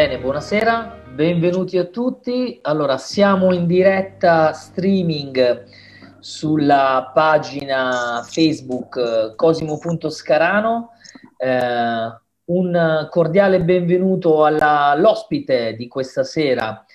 Bene, buonasera, benvenuti a tutti. Allora, siamo in diretta streaming sulla pagina Facebook Cosimo.Scarano. Un cordiale benvenuto all'ospite di questa sera,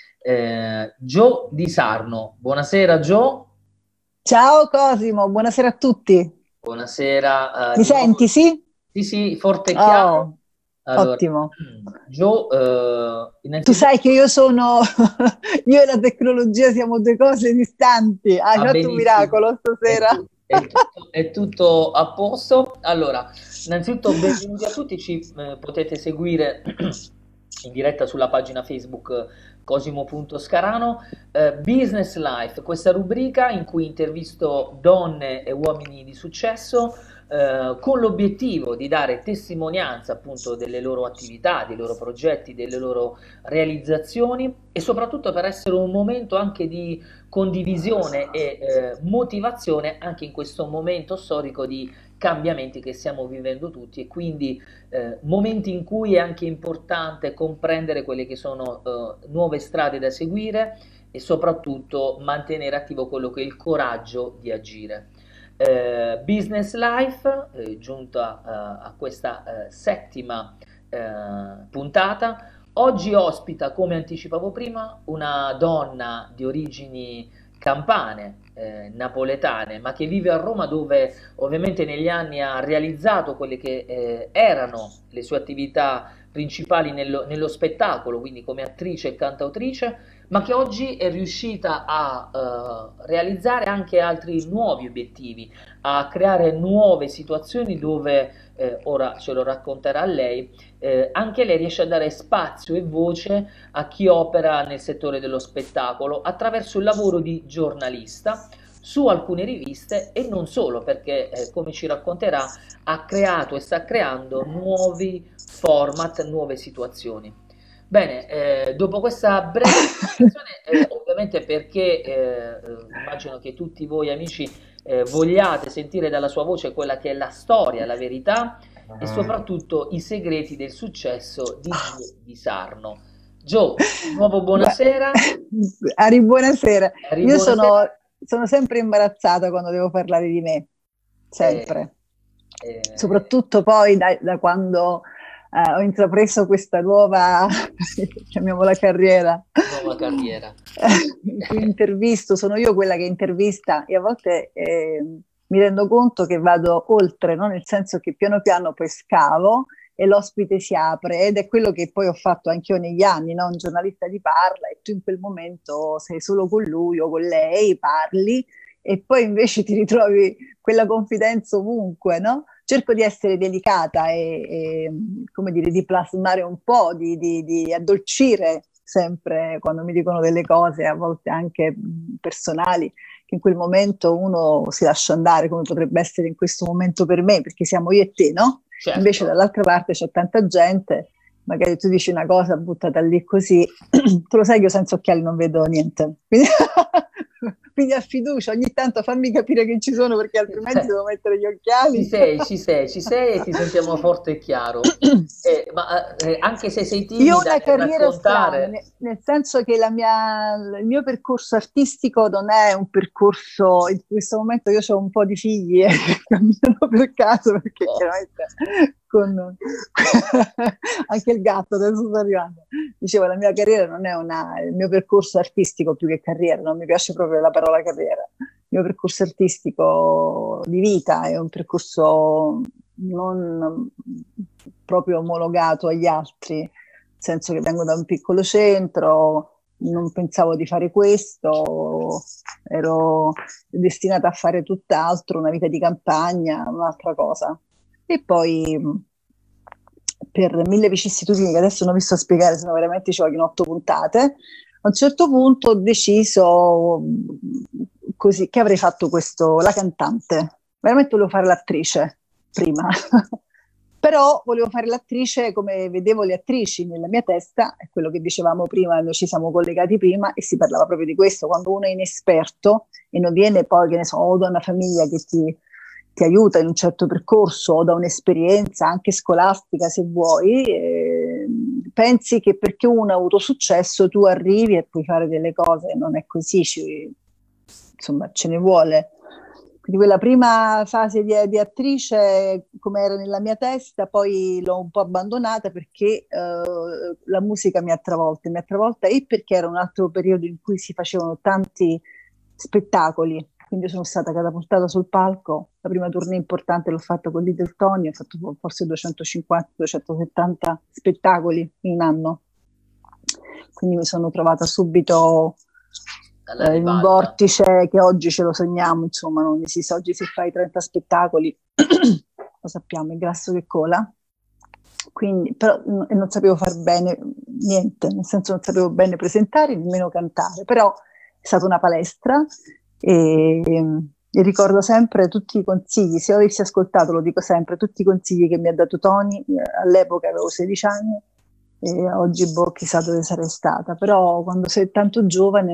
Gio Di Sarno. Buonasera Gio. Ciao Cosimo, buonasera a tutti. Buonasera. Mi Di nuovo. senti, sì? Sì, sì, forte e chiaro. Oh, Allora, ottimo. Gio, Tu sai innanzitutto che io sono, io e la tecnologia siamo due cose distanti. Hai va fatto un benissimo, miracolo stasera. è tutto a posto. Allora, innanzitutto benvenuti a tutti, ci potete seguire in diretta sulla pagina Facebook Cosimo.Scarano. Business Life, questa rubrica in cui intervisto donne e uomini di successo con l'obiettivo di dare testimonianza appunto delle loro attività, dei loro progetti, delle loro realizzazioni e soprattutto per essere un momento anche di condivisione e motivazione anche in questo momento storico di cambiamenti che stiamo vivendo tutti e quindi momenti in cui è anche importante comprendere quelle che sono nuove strade da seguire e soprattutto mantenere attivo quello che è il coraggio di agire. Business Life, giunta a questa settima puntata. Oggi ospita, come anticipavo prima, una donna di origini campane, napoletane, ma che vive a Roma dove ovviamente negli anni ha realizzato quelle che erano le sue attività principali nello spettacolo, quindi come attrice e cantautrice, ma che oggi è riuscita a realizzare anche altri nuovi obiettivi, a creare nuove situazioni dove, ora ce lo racconterà lei, anche lei riesce a dare spazio e voce a chi opera nel settore dello spettacolo attraverso il lavoro di giornalista su alcune riviste e non solo, perché come ci racconterà ha creato e sta creando nuovi format, nuove situazioni. Bene, dopo questa breve presentazione, ovviamente perché immagino che tutti voi amici vogliate sentire dalla sua voce quella che è la storia, la verità e soprattutto i segreti del successo di Gio Di Sarno. Gio, di nuovo Gua- buonasera. Ari, buonasera. Ari, Io buonasera. sono sempre imbarazzata quando devo parlare di me, Eh, sempre. eh, Soprattutto poi da quando ho intrapreso questa nuova, chiamiamola carriera, nuova carriera. in cui intervisto, sono io quella che intervista e a volte mi rendo conto che vado oltre, no? Nel senso che piano piano poi scavo e l'ospite si apre ed è quello che poi ho fatto anch'io negli anni, no? Un giornalista ti parla e tu in quel momento sei solo con lui o con lei, parli e poi invece ti ritrovi quella confidenza ovunque, no? Cerco di essere delicata e, come dire, di plasmare un po', di addolcire sempre quando mi dicono delle cose, a volte anche personali, che in quel momento uno si lascia andare, come potrebbe essere in questo momento per me, perché siamo io e te, no? Invece Certo. dall'altra parte c'è tanta gente, magari tu dici una cosa buttata lì così, tu lo sai che io senza occhiali non vedo niente. Quindi, quindi a fiducia, ogni tanto fammi capire che ci sono perché altrimenti devo mettere gli Ci occhiali. sei, ci sei, ci sei e ti sentiamo forte e chiaro. Ma anche se sei Io ho timida una nel carriera strana, raccontare, nel senso che il mio percorso artistico non è un percorso, in questo momento io ho un po' di figli che camminano per caso perché oh, chiaramente con anche il gatto adesso sta arrivando. Dicevo, la mia carriera non è il mio percorso artistico più che carriera, non mi piace proprio la parola carriera. Il mio percorso artistico di vita è un percorso non proprio omologato agli altri, nel senso che vengo da un piccolo centro, non pensavo di fare questo, ero destinata a fare tutt'altro, una vita di campagna, un'altra cosa. E poi per mille vicissitudini che adesso non vi sto a spiegare, se no veramente ci vogliono 8 puntate, a un certo punto ho deciso così che avrei fatto questo, la cantante. Veramente volevo fare l'attrice prima. Però volevo fare l'attrice come vedevo le attrici nella mia testa, è quello che dicevamo prima, noi ci siamo collegati prima e si parlava proprio di questo, quando uno è inesperto e non viene poi, che ne so, o da una famiglia che ti aiuta in un certo percorso o da un'esperienza anche scolastica se vuoi, pensi che perché uno ha avuto successo tu arrivi e puoi fare delle cose, non è così, insomma ce ne vuole. Quindi quella prima fase di attrice, come era nella mia testa, poi l'ho un po' abbandonata perché la musica mi ha travolta e perché era un altro periodo in cui si facevano tanti spettacoli, quindi sono stata catapultata sul palco. La prima tournée importante l'ho fatta con Little Tony, ho fatto forse 250-270 spettacoli in un anno, quindi mi sono trovata subito in un vortice che oggi ce lo sogniamo, insomma non esiste. Oggi se fai 30 spettacoli lo sappiamo, è grasso che cola, quindi però non sapevo far bene niente, nel senso non sapevo bene presentare, nemmeno cantare, però è stata una palestra e ricordo sempre tutti i consigli, se avessi ascoltato, lo dico sempre, tutti i consigli che mi ha dato Tony, all'epoca avevo 16 anni, e oggi chissà dove sarei stata, però quando sei tanto giovane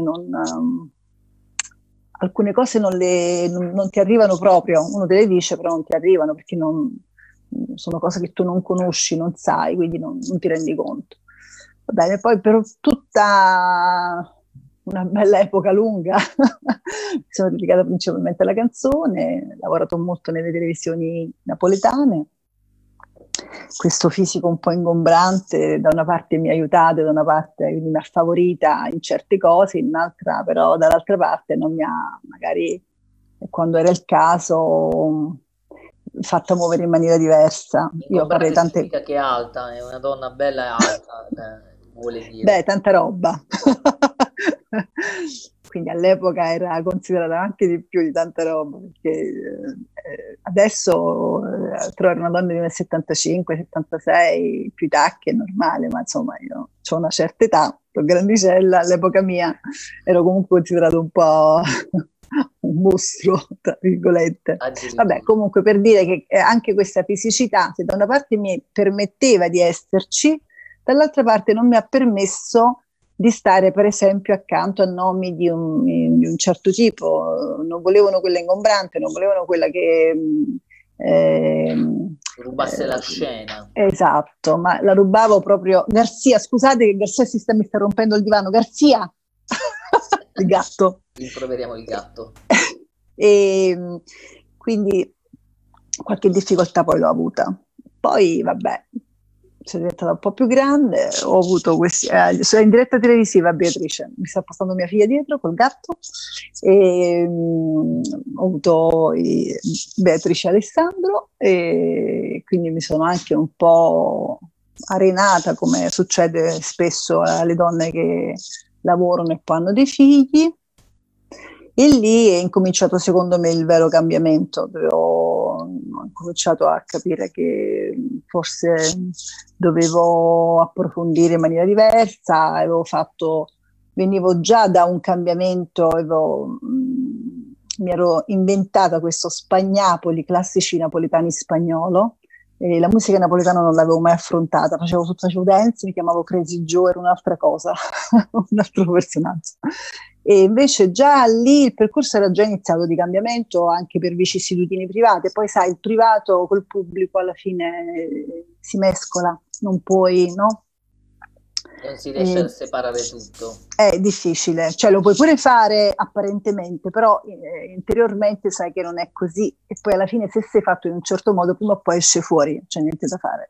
alcune cose non ti arrivano proprio, uno te le dice però non ti arrivano perché sono cose che tu non conosci, non sai, quindi non ti rendi conto. Va bene, poi per tutta una bella epoca lunga mi sono dedicata principalmente alla canzone, ho lavorato molto nelle televisioni napoletane. Questo fisico un po' ingombrante da una parte mi ha aiutato, da una parte mi ha favorita in certe cose, in un'altra però dall'altra parte non mi ha, magari quando era il caso, fatta muovere in maniera diversa. Io farei tante... significa che è alta, è una donna bella e alta, vuole dire. Beh, tanta roba. Quindi all'epoca era considerata anche di più di tanta roba, perché adesso trovare una donna di 1,75, 76, più tacchi è normale, ma insomma io ho una certa età, sono grandicella, all'epoca mia ero comunque considerato un po' un mostro, tra virgolette. Vabbè, comunque per dire che anche questa fisicità, se da una parte mi permetteva di esserci, dall'altra parte non mi ha permesso di stare per esempio accanto a nomi di un certo tipo, non volevano quella ingombrante, non volevano quella che rubasse la scena. Esatto, ma la rubavo proprio. Garzia, scusate che Garzia mi sta rompendo il divano, Garzia! Il gatto. Rimproveriamo il gatto. E quindi qualche difficoltà poi l'ho avuta. Poi vabbè, sono diventata un po' più grande, ho avuto questi, sono in diretta televisiva Beatrice, mi sta passando mia figlia dietro col gatto, e ho avuto Beatrice e Alessandro, e quindi mi sono anche un po' arenata, come succede spesso alle donne che lavorano e poi hanno dei figli, e lì è incominciato secondo me il vero cambiamento, dove ho cominciato a capire che forse dovevo approfondire in maniera diversa, venivo già da un cambiamento, mi ero inventata questo Spagnapoli, classici napoletani spagnolo, e la musica napoletana non l'avevo mai affrontata, facevo dance, mi chiamavo Crazy Joe, era un'altra cosa, un altro personaggio. E invece già lì il percorso era già iniziato di cambiamento anche per vicissitudini private, poi sai, il privato col pubblico alla fine si mescola, non puoi, no? Non si riesce a separare tutto. È difficile, cioè lo puoi pure fare apparentemente, però interiormente sai che non è così, e poi alla fine se sei fatto in un certo modo prima o poi esce fuori, c'è niente da fare.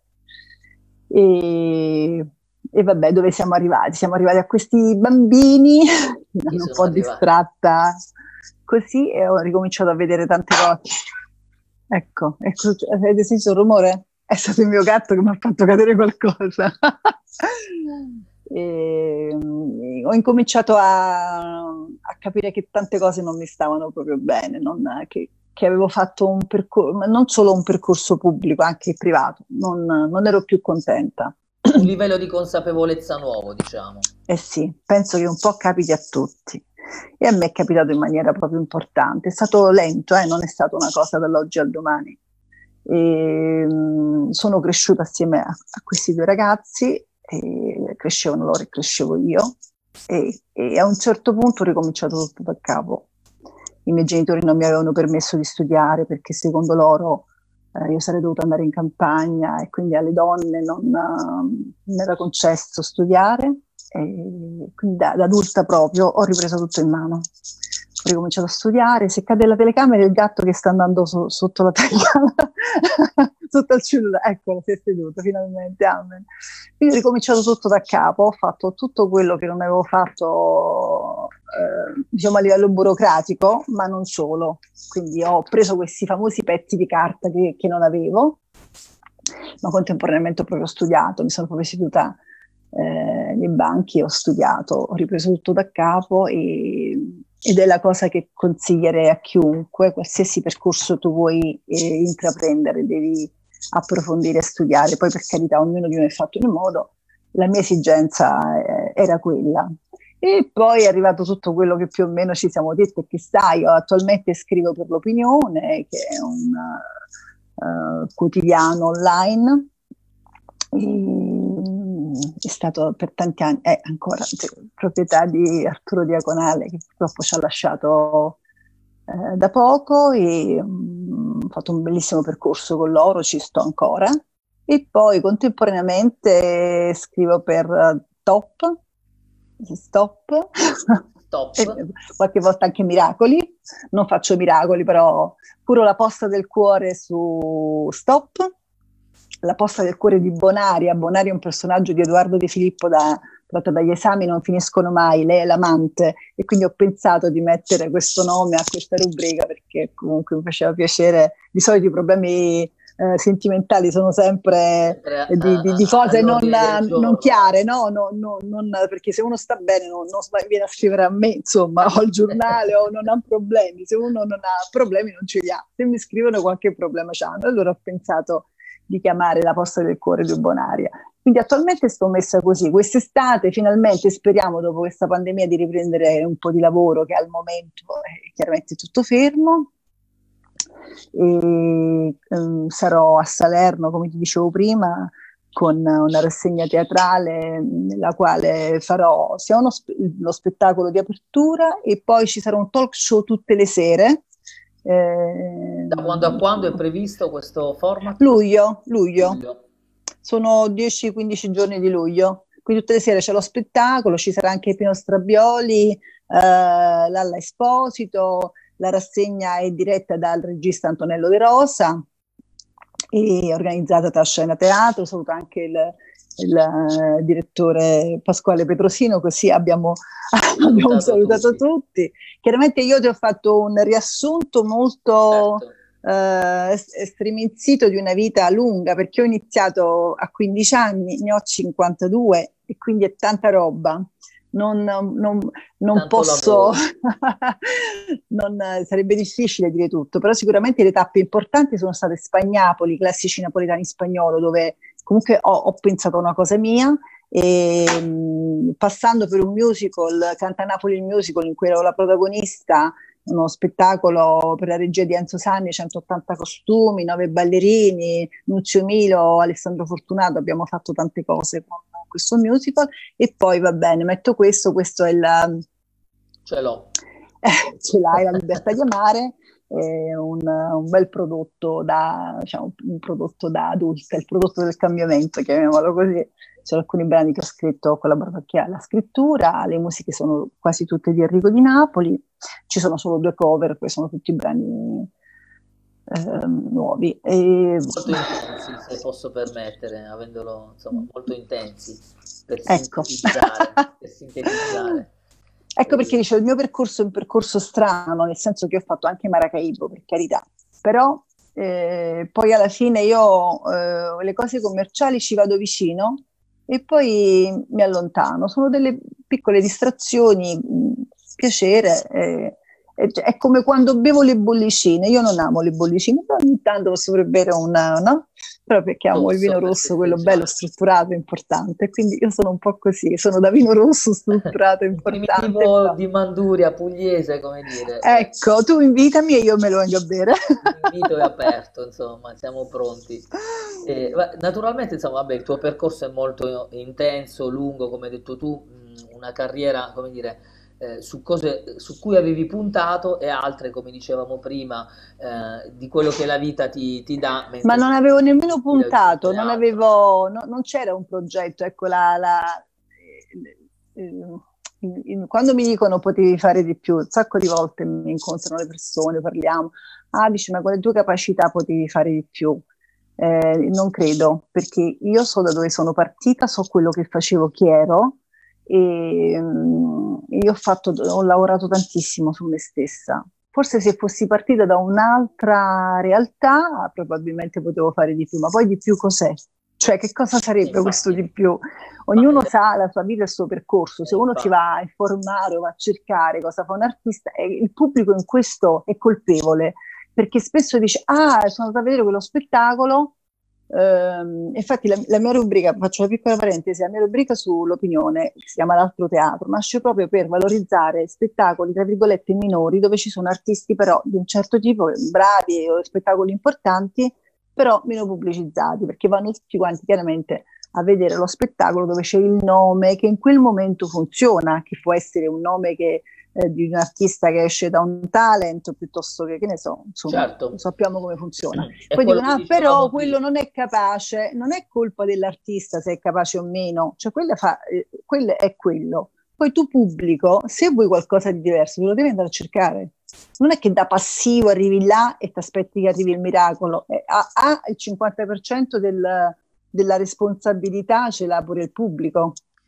E vabbè, dove siamo arrivati? Siamo arrivati a questi bambini, mi hanno un po' distratta così, e ho ricominciato a vedere tante cose. Ecco, avete sentito il rumore? È stato il mio gatto che mi ha fatto cadere qualcosa. Ho incominciato a capire che tante cose non mi stavano proprio bene, che avevo fatto un percorso, non solo un percorso pubblico, anche privato, non ero più contenta. Un livello di consapevolezza nuovo, diciamo. Eh sì, penso che un po' capiti a tutti, e a me è capitato in maniera proprio importante. È stato lento, non è stata una cosa dall'oggi al domani. Sono cresciuta assieme a questi due ragazzi, e crescevano loro e crescevo io, e a un certo punto ho ricominciato tutto da capo. I miei genitori non mi avevano permesso di studiare perché secondo loro io sarei dovuta andare in campagna e quindi alle donne non era concesso studiare. E quindi da adulta proprio ho ripreso tutto in mano. Ho ricominciato a studiare, se cade la telecamera è il gatto che sta andando sotto la telecamera, sotto il cellulare, eccolo, si è seduto finalmente, amen. Quindi ho ricominciato tutto da capo, ho fatto tutto quello che non avevo fatto, diciamo a livello burocratico, ma non solo. Quindi ho preso questi famosi pezzi di carta che non avevo, ma contemporaneamente ho proprio studiato, mi sono proprio seduta nei banchi, ho studiato, ho ripreso tutto da capo ed è la cosa che consiglierei a chiunque, qualsiasi percorso tu vuoi intraprendere, devi approfondire e studiare. Poi per carità ognuno di noi è fatto in un modo, la mia esigenza era quella. E poi è arrivato tutto quello che più o meno ci siamo detti e che sai, io attualmente scrivo per l'Opinione, che è un quotidiano online. È stato per tanti anni, è ancora proprietà di Arturo Diaconale, che purtroppo ci ha lasciato da poco, e ho fatto un bellissimo percorso con loro, ci sto ancora. E poi contemporaneamente scrivo per Stop, qualche volta anche Miracoli, non faccio miracoli, però curo la posta del cuore su Stop. La posta del cuore di Bonaria. Bonaria è un personaggio di Edoardo De Filippo, tratto dagli esami non finiscono mai, lei è l'amante, e quindi ho pensato di mettere questo nome a questa rubrica perché comunque mi faceva piacere. Di solito i problemi sentimentali sono sempre di cose non chiare, no? Perché se uno sta bene non viene a scrivere a me, insomma, o al giornale, o non ha problemi. Se uno non ha problemi non ce li ha, se mi scrivono qualche problema c'hanno. Allora ho pensato di chiamare la posta del cuore di Bonaria. Quindi attualmente sto messa così. Quest'estate finalmente speriamo, dopo questa pandemia, di riprendere un po' di lavoro, che al momento è chiaramente tutto fermo. E, sarò a Salerno, come ti dicevo prima, con una rassegna teatrale nella quale farò sia lo spettacolo di apertura, e poi ci sarà un talk show tutte le sere. Da quando a quando è previsto questo format? Luglio. Sono 10-15 giorni di luglio. Quindi tutte le sere c'è lo spettacolo, ci sarà anche Pino Strabioli, Lalla Esposito, la rassegna è diretta dal regista Antonello De Rosa e organizzata da Scena Teatro. Saluto anche il direttore Pasquale Petrosino, così abbiamo salutato tutti. Chiaramente io ti ho fatto un riassunto molto striminzito di una vita lunga, perché ho iniziato a 15 anni, ne ho 52 e quindi è tanta roba. Non posso, sarebbe difficile dire tutto, però sicuramente le tappe importanti sono state Spagnapoli, classici napoletani in spagnolo, dove comunque ho pensato a una cosa mia, e passando per un musical, Canta Napoli il musical, in cui ero la protagonista, uno spettacolo per la regia di Enzo Sanni, 180 costumi, 9 ballerini, Nunzio Milo, Alessandro Fortunato, abbiamo fatto tante cose con questo musical. E poi va bene, metto questo è il... Ce l'ho. Ce l'hai, La libertà di amare, un bel prodotto un prodotto da adulta, il prodotto del cambiamento, chiamiamolo così. Ci sono alcuni brani che ho scritto, ho collaborato anche alla scrittura, le musiche sono quasi tutte di Enrico Di Napoli, ci sono solo 2 cover, poi sono tutti brani nuovi. Molto intensi, se posso permettere, avendolo insomma molto intensi, per sintetizzare. Ecco perché dicevo, il mio percorso è un percorso strano, nel senso che ho fatto anche Maracaibo, per carità, però poi alla fine io le cose commerciali ci vado vicino e poi mi allontano. Sono delle piccole distrazioni, piacere. È come quando bevo le bollicine. Io non amo le bollicine, però ogni tanto posso bere no? Però perché amo il vino rosso, quello bello, strutturato, importante. Quindi io sono un po' così, sono da vino rosso strutturato, importante. Primitivo di Manduria, pugliese, come dire. Ecco, tu invitami e io me lo vengo a bere. L'invito è aperto, insomma, siamo pronti. Naturalmente, insomma, vabbè, il tuo percorso è molto intenso, lungo, come hai detto tu, una carriera, come dire, su cose su cui avevi puntato e altre, come dicevamo prima, di quello che la vita ti dà Ma mentre non avevo nemmeno di puntato, raggiungere non altro. avevo, non c'era un progetto. Ecco, quando mi dicono potevi fare di più, un sacco di volte mi incontrano le persone, parliamo, ah, dici, ma con le tue capacità potevi fare di più. Non credo, perché io so da dove sono partita, so quello che facevo, chi ero, e io ho lavorato tantissimo su me stessa. Forse se fossi partita da un'altra realtà, probabilmente potevo fare di più, ma poi di più cos'è? Cioè, che cosa sarebbe questo Infatti, di più? ma, Ognuno sa la sua vita e il suo percorso. Se uno ci infatti. va a informare o va a cercare cosa fa un artista, il pubblico in questo è colpevole, perché spesso dice, ah, sono andata a vedere quello spettacolo. Infatti la mia rubrica, faccio una piccola parentesi, la mia rubrica sull'opinione, che si chiama L'altro teatro, nasce proprio per valorizzare spettacoli, tra virgolette, minori, dove ci sono artisti però di un certo tipo, bravi o spettacoli importanti, però meno pubblicizzati, perché vanno tutti quanti chiaramente a vedere lo spettacolo dove c'è il nome che in quel momento funziona, che può essere un nome di un artista che esce da un talent, piuttosto che ne so, insomma, Certo, sappiamo come funziona. è Poi quello dicono, che ah, però dicevamo quello prima. non è capace, non è colpa dell'artista se è capace o meno, cioè quello è quello. Poi tu pubblico, se vuoi qualcosa di diverso, te lo devi andare a cercare. Non è che da passivo arrivi là e ti aspetti che arrivi il miracolo. Ha il 50% della responsabilità, ce l'ha pure il pubblico.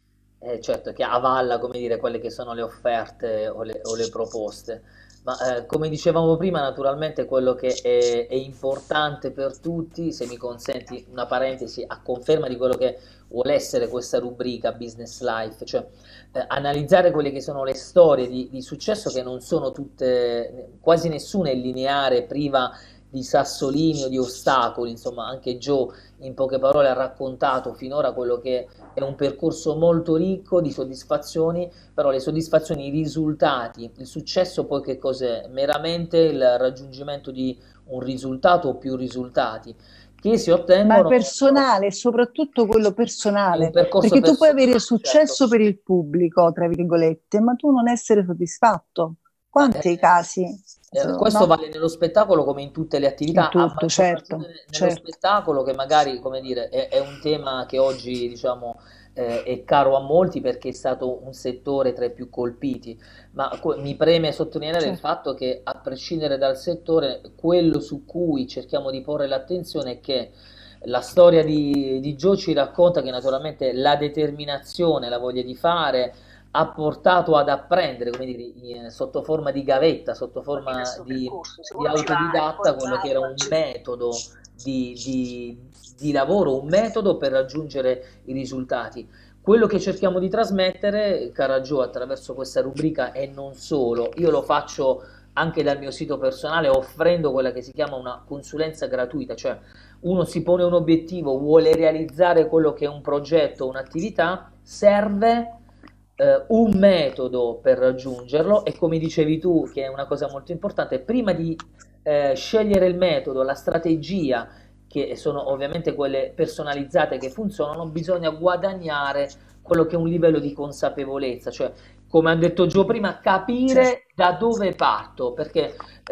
Certo, che avalla, come dire, quelle che sono le offerte o le proposte. Ma come dicevamo prima, naturalmente quello che è importante per tutti, se mi consenti una parentesi a conferma di quello che vuole essere questa rubrica Business Life, cioè analizzare quelle che sono le storie di successo che non sono tutte, quasi nessuna è lineare, priva di sassolini o di ostacoli, insomma anche Joe in poche parole ha raccontato finora quello che è un percorso molto ricco di soddisfazioni, però le soddisfazioni, i risultati, il successo poi che cos'è? Meramente il raggiungimento di un risultato o più risultati che si Ma ottengono personale, soprattutto quello in un personale, percorso perché tu puoi avere personale, certo. successo per il pubblico, tra virgolette, ma tu non essere soddisfatto. Ma, Quanti casi? questo No? vale nello spettacolo come in tutte le In attività, a tutto, maggior certo, ragione nello certo. spettacolo che magari, come dire, è un tema che oggi, diciamo, è caro a molti perché è stato un settore tra i più colpiti, ma mi preme sottolineare il Certo. fatto che a prescindere dal settore, quello su cui cerchiamo di porre l'attenzione è che la storia di Joe ci racconta che naturalmente la determinazione, la voglia di fare, ha portato ad apprendere, come dire, sotto forma di gavetta, sotto Vita e il forma suo percorso. Se di uno ci va a autodidatta, quello che informare era o a un metodo di lavoro, un metodo per raggiungere i risultati. Quello che cerchiamo di trasmettere, cara Gio, attraverso questa rubrica e non solo, io lo faccio anche dal mio sito personale offrendo quella che si chiama una consulenza gratuita, cioè uno si pone un obiettivo, vuole realizzare quello che è un progetto, un'attività, serve un metodo per raggiungerlo e come dicevi tu, che è una cosa molto importante, prima di scegliere il metodo, la strategia, che sono ovviamente quelle personalizzate che funzionano, bisogna guadagnare quello che è un livello di consapevolezza, cioè come ha detto Gio prima, certo. capire da dove parto, perché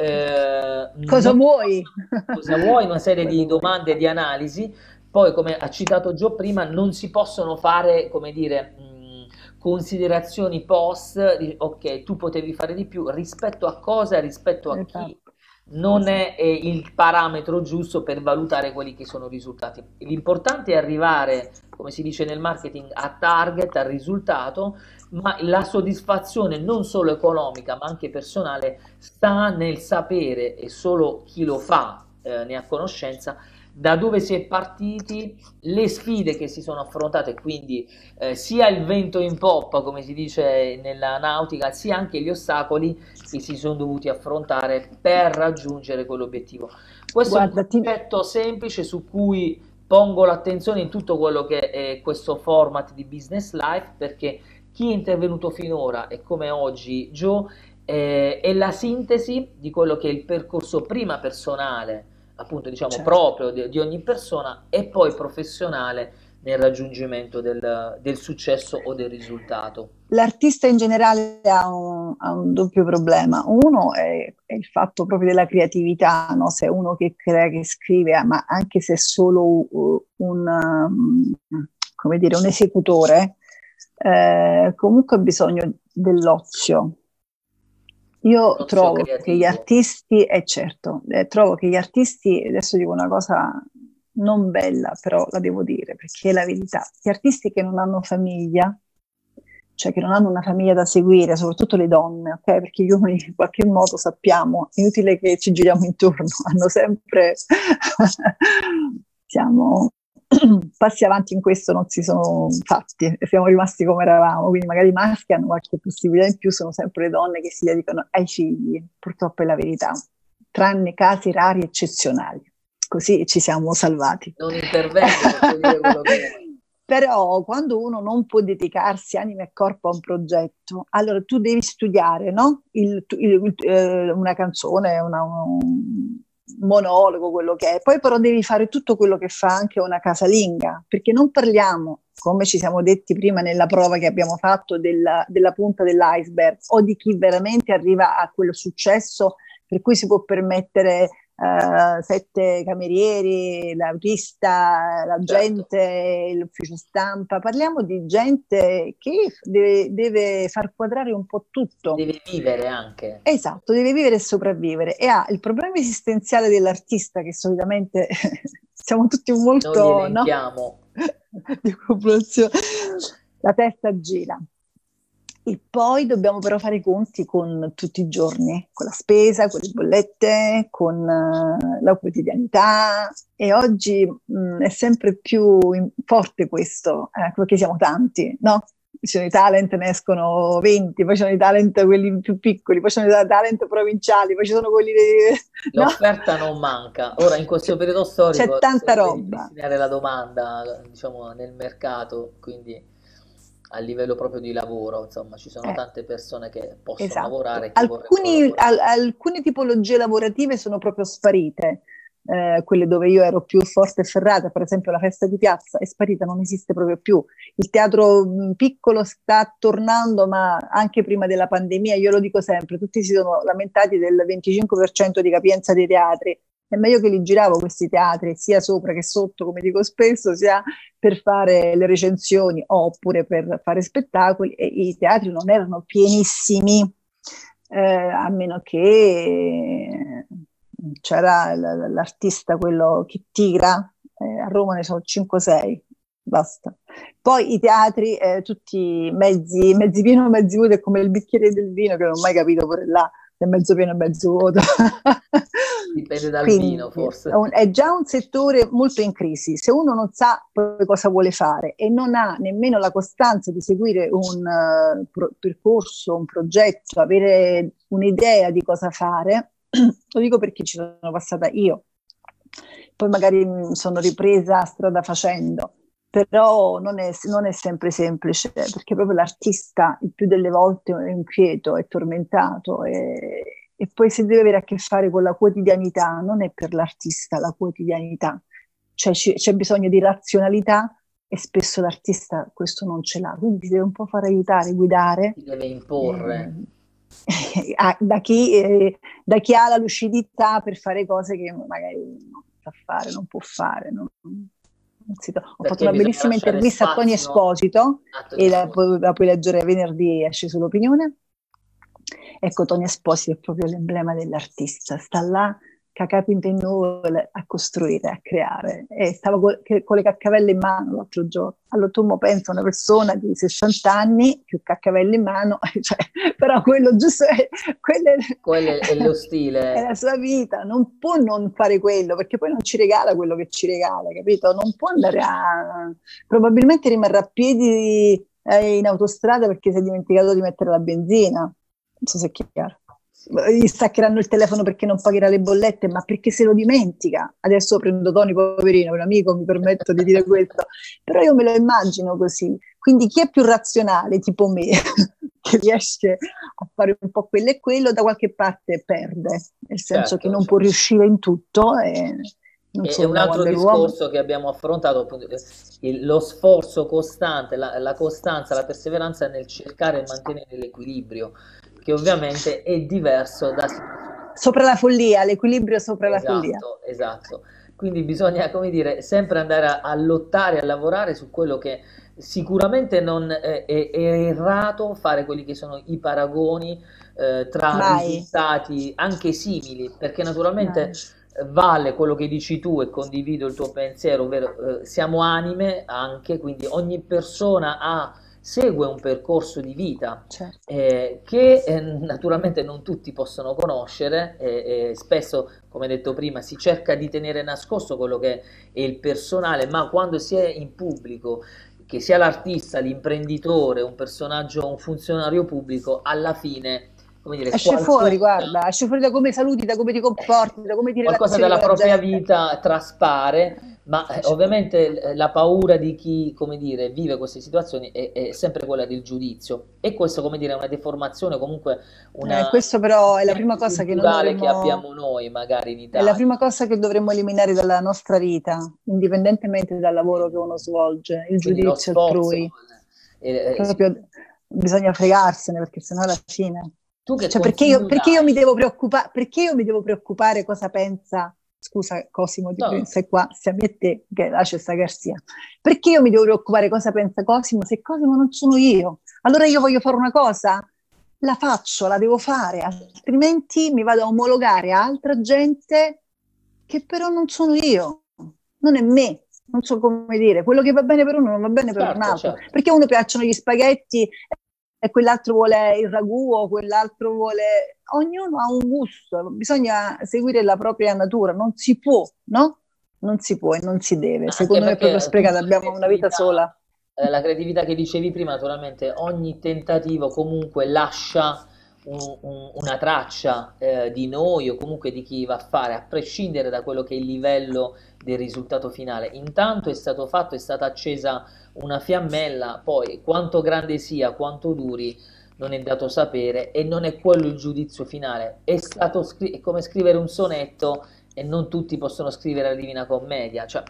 Cosa non vuoi? posso- cosa vuoi, una serie Cosa di vuoi? domande e di analisi, poi come ha citato Gio prima, non si possono fare, come dire, considerazioni post, ok, tu potevi fare di più, rispetto a cosa, rispetto a chi Esatto, non esatto. è il parametro giusto per valutare quelli che sono i risultati. L'importante è arrivare, come si dice nel marketing, a target, al risultato, ma la soddisfazione non solo economica, ma anche personale, sta nel sapere, e solo chi lo fa ne ha conoscenza, da dove si è partiti, le sfide che si sono affrontate, quindi sia il vento in poppa, come si dice nella nautica, sia anche gli ostacoli che si sono dovuti affrontare per raggiungere quell'obiettivo. Questo è un Guarda, concetto semplice su cui pongo l'attenzione in tutto quello che è questo format di Business Life, perché chi è intervenuto finora e come oggi Joe è la sintesi di quello che è il percorso prima personale, appunto diciamo certo. proprio di ogni persona e poi professionale nel raggiungimento del successo o del risultato. L'artista in generale ha un doppio problema. Uno è il fatto proprio della creatività, no? Se è uno che crea, che scrive, ma anche se è solo come dire, un esecutore, comunque ha bisogno dell'ozio. Io trovo che gli artisti, trovo che gli artisti, adesso dico una cosa non bella, però la devo dire perché è la verità, gli artisti che non hanno famiglia, cioè che non hanno una famiglia da seguire, soprattutto le donne, ok? Perché gli uomini in qualche modo sappiamo, è inutile che ci giriamo intorno, hanno sempre, siamo passi avanti in questo non si sono fatti e siamo rimasti come eravamo, quindi magari i maschi hanno qualche possibilità in più, sono sempre le donne che si dedicano ai figli, purtroppo è la verità, tranne casi rari e eccezionali, così ci siamo salvati. Non intervengo per dire quello che è. Però quando uno non può dedicarsi anima e corpo a un progetto, allora tu devi studiare, no? Una canzone, un monologo, quello che è. Poi però devi fare tutto quello che fa anche una casalinga, perché non parliamo, come ci siamo detti prima nella prova che abbiamo fatto, della punta dell'iceberg o di chi veramente arriva a quello successo per cui si può permettere 7 camerieri, l'autista, l'agente, l'ufficio stampa. Parliamo di gente che deve far quadrare un po' tutto. Deve vivere anche. Esatto, deve vivere e sopravvivere. E ha il problema esistenziale dell'artista, che solitamente siamo tutti molto... No? Di popolazione. La testa gira. E poi dobbiamo però fare i conti con tutti i giorni, con la spesa, con le bollette, con la quotidianità, e oggi è sempre più forte questo, perché siamo tanti, no? Ci sono i talent, ne escono 20, poi ci sono i talent quelli più piccoli, poi ci sono i talent provinciali, poi ci sono quelli... L'offerta non manca. Ora in questo periodo storico c'è tanta roba. Dare la domanda, diciamo, nel mercato, quindi a livello proprio di lavoro, insomma, ci sono tante persone che possono lavorare. Alcune tipologie lavorative sono proprio sparite, quelle dove io ero più forte e ferrata, per esempio la festa di piazza è sparita, non esiste proprio più. Il teatro piccolo sta tornando, ma anche prima della pandemia, io lo dico sempre, tutti si sono lamentati del 25% di capienza dei teatri. È meglio che li giravo questi teatri, sia sopra che sotto, come dico spesso, sia per fare le recensioni oppure per fare spettacoli, e i teatri non erano pienissimi, a meno che c'era l'artista, quello che tira, a Roma ne sono 5-6, basta. Poi i teatri, tutti mezzi pieno, mezzi vuoto, è come il bicchiere del vino, che non ho mai capito pure là, se è mezzo pieno e mezzo vuoto. Dipende dal vino, forse. È già un settore molto in crisi. Se uno non sa poi cosa vuole fare e non ha nemmeno la costanza di seguire un percorso, un progetto, avere un'idea di cosa fare, lo dico perché ci sono passata io. Poi magari mi sono ripresa strada facendo, però non è sempre semplice, perché proprio l'artista il più delle volte è inquieto, è tormentato, e poi se deve avere a che fare con la quotidianità, non è per l'artista la quotidianità, cioè c'è bisogno di razionalità e spesso l'artista questo non ce l'ha, quindi si deve un po' far aiutare, guidare. Si deve imporre. Da chi ha la lucidità per fare cose che magari non sa fare, non può fare. Ho fatto una bellissima intervista a Tony Esposito, e la puoi leggere venerdì, esce sull'Opinione. Ecco, Tony Esposito è proprio l'emblema dell'artista, sta là cacapo in pennone a costruire, a creare, e stava con le caccavelle in mano l'altro giorno. Allora tu pensa a una persona di 60 anni più caccavelle in mano, cioè, però quello giusto quello è lo stile, è la sua vita, non può non fare quello, perché poi non ci regala quello che ci regala, capito? Non può andare probabilmente rimarrà a piedi in autostrada perché si è dimenticato di mettere la benzina, non so se è chiaro. Gli staccheranno il telefono perché non pagherà le bollette, ma perché se lo dimentica. Adesso prendo Tony, poverino, un amico, mi permetto di dire questo, però io me lo immagino così. Quindi chi è più razionale, tipo me, che riesce a fare un po' quello e quello, da qualche parte perde, nel senso che non può riuscire in tutto, e non È solo un una altro Wonder Woman. discorso che abbiamo affrontato, appunto, lo sforzo costante, la costanza, la perseveranza nel cercare e mantenere l'equilibrio, che ovviamente è diverso da situazione. Sopra la follia, l'equilibrio sopra la follia. Esatto, esatto. Quindi bisogna, come dire, sempre andare a lottare, a lavorare su quello che sicuramente non è errato fare quelli che sono i paragoni tra Mai, risultati anche simili, perché naturalmente mai. vale quello che dici tu e condivido il tuo pensiero, ovvero siamo anime anche, quindi ogni persona segue un percorso di vita Certo. che naturalmente non tutti possono conoscere e spesso, come detto prima, si cerca di tenere nascosto quello che è il personale, ma quando si è in pubblico, che sia l'artista, l'imprenditore, un personaggio, un funzionario pubblico, alla fine, come dire, Esce fuori, guarda, esce fuori da come saluti, da come ti comporti, da come ti qualcosa relazioni della con la propria gente. vita traspare, ma Esce fuori. ovviamente la paura di chi, come dire, vive queste situazioni è sempre quella del giudizio. E questo, come dire, è una deformazione, comunque Questo però è la prima senso cosa che non culturale che dovremmo, abbiamo noi, magari in è la Italia. prima cosa che dovremmo eliminare dalla nostra vita, indipendentemente dal lavoro che uno svolge, il Quindi lo giudizio sforzo, altrui. Proprio bisogna fregarsene perché sennò alla fine. tu che Cioè, consiglio perché io mi dai? devo preoccupare, perché io mi devo preoccupare cosa pensa, scusa Cosimo, No, sei qua, siamo a te, che là c'è sta Garzia. Perché io mi devo preoccupare cosa pensa Cosimo se Cosimo non sono io? Allora io voglio fare una cosa, la faccio, la devo fare, altrimenti mi vado a omologare a altra gente che però non sono io, non è me, non so come dire, quello che va bene per uno non va bene per un certo, altro, certo. perché a uno piacciono gli spaghetti e quell'altro vuole il ragù o quell'altro vuole... Ognuno ha un gusto, bisogna seguire la propria natura, non si può, no? Non si può e non si deve. Anche Secondo me è proprio perché sprecata, tutta abbiamo una vita sola. la creatività che dicevi prima, naturalmente ogni tentativo comunque lascia una traccia di noi o comunque di chi va a fare, a prescindere da quello che è il livello del risultato finale. Intanto è stato fatto, è stata accesa una fiammella, poi quanto grande sia, quanto duri, non è dato sapere e non è quello il giudizio finale. È come scrivere un sonetto e non tutti possono scrivere la Divina Commedia, cioè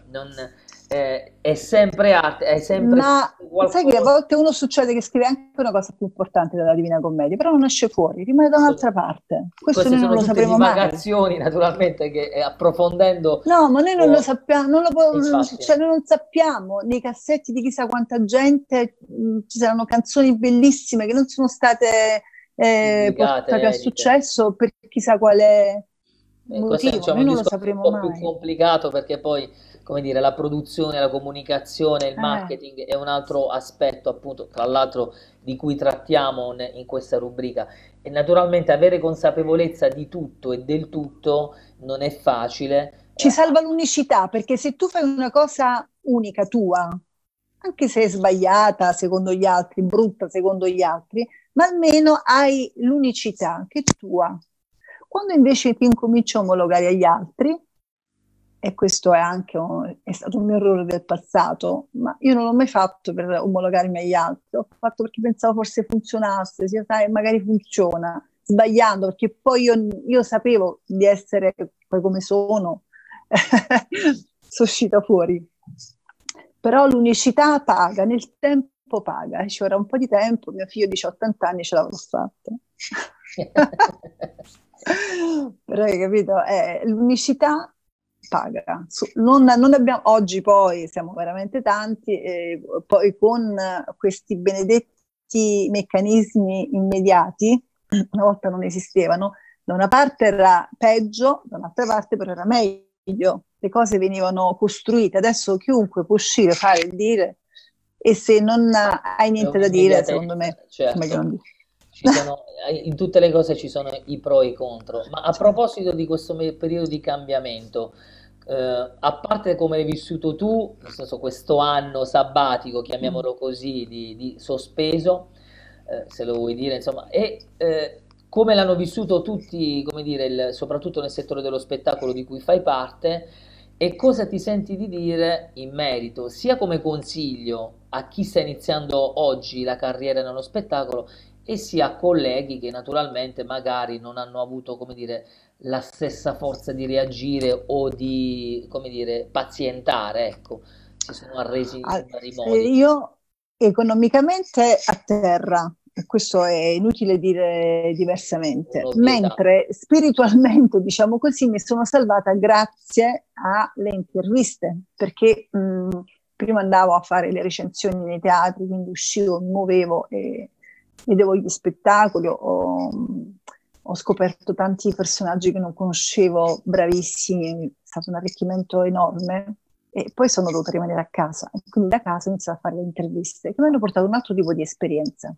è sempre arte, è sempre Ma scritto sai che a qualcosa. volte uno succede che scrive anche una cosa più importante della Divina Commedia, però non esce fuori, rimane da un'altra parte. Questo Queste noi non sono lo tutte sapremo mai. divagazioni, naturalmente, che approfondendo No, ma noi non lo può... sappiamo, Infatti, cioè noi non sappiamo, nei cassetti di chissà quanta gente ci saranno canzoni bellissime che non sono state pubblicate, portate a edite. successo per chissà quale Questo è, motivo, diciamo, noi un non lo discorso un sapremo po' più mai. complicato perché poi, come dire, la produzione, la comunicazione, il Eh, marketing è un altro aspetto, appunto, tra l'altro, di cui trattiamo in questa rubrica. E naturalmente avere consapevolezza di tutto e del tutto non è facile. Ci salva l'unicità, perché se tu fai una cosa unica tua, anche se è sbagliata secondo gli altri, brutta secondo gli altri, ma almeno hai l'unicità che è tua. Quando invece ti incominci a omologare agli altri, e questo è anche è stato un mio errore del passato, ma io non l'ho mai fatto per omologarmi agli altri, l'ho fatto perché pensavo forse funzionasse, sia, sai, magari funziona, sbagliando, perché poi io sapevo di essere poi come sono, sono uscita fuori. Però l'unicità paga, nel tempo paga, ci vorrà un po' di tempo, mio figlio di 80 anni ce l'avrà fatta. Però hai capito? L'unicità paga. Non abbiamo, oggi poi siamo veramente tanti, e poi con questi benedetti meccanismi immediati, una volta non esistevano, da una parte era peggio, da un'altra parte però era meglio, le cose venivano costruite, adesso chiunque può uscire, fare e dire, e se non hai C'è niente da dire, secondo me, un'immediatezza, è meglio non certo. dire. In tutte le cose ci sono i pro e i contro. Ma a Cioè, proposito di questo periodo di cambiamento, a parte come l'hai vissuto tu, nel senso questo anno sabbatico, mm. chiamiamolo così, di sospeso, se lo vuoi dire, insomma, e come l'hanno vissuto tutti, come dire, soprattutto nel settore dello spettacolo di cui fai parte, e cosa ti senti di dire in merito, sia come consiglio a chi sta iniziando oggi la carriera nello spettacolo, e sia colleghi che naturalmente magari non hanno avuto, come dire, la stessa forza di reagire o di, come dire, pazientare, ecco, si sono arresi in vari modi. Io economicamente a terra, e questo è inutile dire diversamente, Un'ovvietà. mentre spiritualmente, diciamo così, mi sono salvata grazie alle interviste, perché prima andavo a fare le recensioni nei teatri, quindi uscivo, mi muovevo e vedevo gli spettacoli, ho scoperto tanti personaggi che non conoscevo, bravissimi, è stato un arricchimento enorme. E poi sono dovuta rimanere a casa, e quindi da casa ho iniziato a fare le interviste che mi hanno portato un altro tipo di esperienza,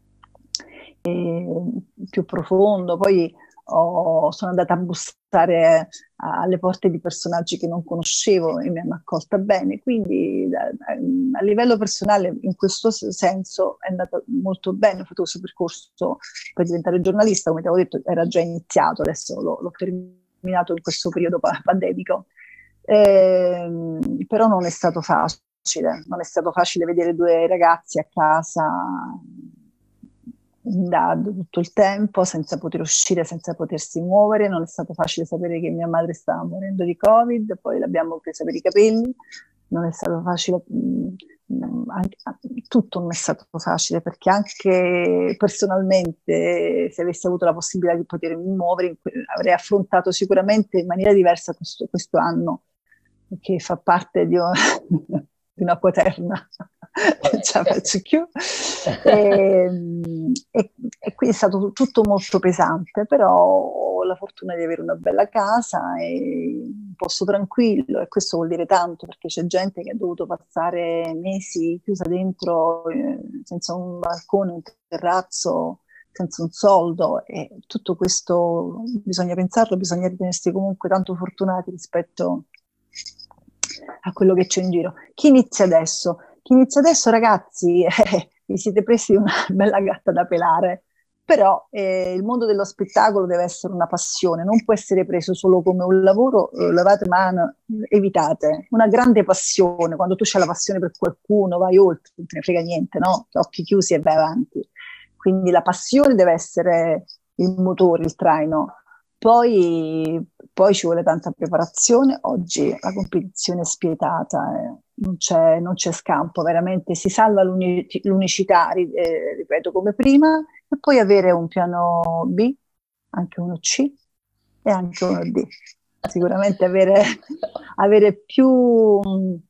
e più profondo. Poi sono andata a bussare alle porte di personaggi che non conoscevo e mi hanno accolta bene, quindi a livello personale in questo senso è andata molto bene. Ho fatto questo percorso per diventare giornalista, come ti avevo detto era già iniziato, adesso l'ho terminato in questo periodo pandemico. Però non è stato facile, non è stato facile vedere due ragazzi a casa in DAD tutto il tempo, senza poter uscire, senza potersi muovere. Non è stato facile sapere che mia madre stava morendo di Covid, poi l'abbiamo presa per i capelli. Non è stato facile, tutto non è stato facile, perché anche personalmente, se avessi avuto la possibilità di potermi muovere, avrei affrontato sicuramente in maniera diversa questo anno, che fa parte di una quaterna, non ce la faccio più. E quindi è stato tutto molto pesante, però ho la fortuna di avere una bella casa e un posto tranquillo, e questo vuol dire tanto, perché c'è gente che ha dovuto passare mesi chiusa dentro, senza un balcone, un terrazzo, senza un soldo, e tutto questo bisogna pensarlo, bisogna ritenersi comunque tanto fortunati rispetto a quello che c'è in giro. Chi inizia adesso? Chi inizia adesso, ragazzi, vi siete presi una bella gatta da pelare, però il mondo dello spettacolo deve essere una passione, non può essere preso solo come un lavoro. Lavate mano, evitate, una grande passione. Quando tu c'hai la passione per qualcuno vai oltre, non te ne frega niente, no? Occhi chiusi e vai avanti. Quindi la passione deve essere il motore, il traino. Poi ci vuole tanta preparazione. Oggi la competizione è spietata, non c'è scampo, veramente si salva l'unicità, ripeto, come prima, e poi avere un piano B, anche uno C e anche uno D. Sicuramente avere più,